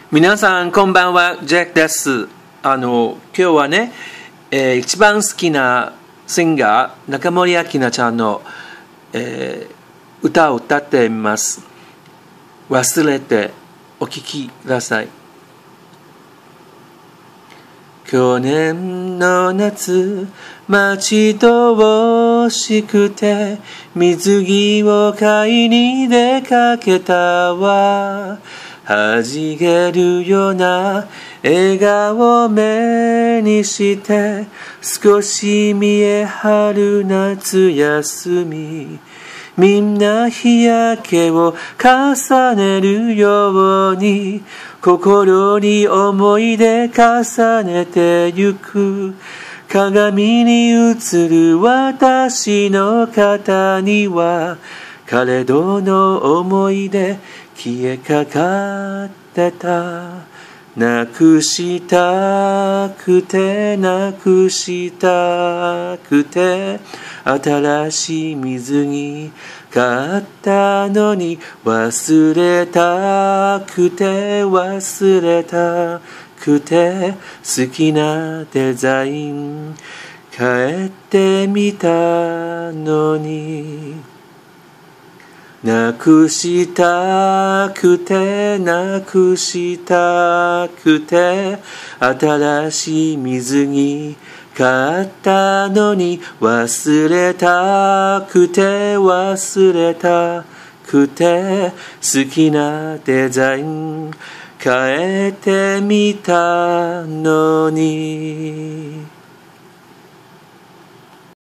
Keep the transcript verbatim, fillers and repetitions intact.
皆さんこんばんは、ジャックです。あの今日はね、えー、一番好きなシンガー中森明菜ちゃんの、えー、歌を歌ってみます。忘れてお聴きください。去年の夏、待ち遠しくて水着を買いに出かけたわ。弾けるような笑顔を目にして少し見え張る夏休み、みんな日焼けを重ねるように心に思い出重ねてゆく。鏡に映る私の肩には彼との思い出消えかかってた。なくしたくてなくしたくて新しい水着買ったのに忘れたくて忘れたくて好きなデザイン変えてみたのに、なくしたくてなくしたくて新しい水着買ったのに忘れたくて忘れたくて好きなデザイン変えてみたのに。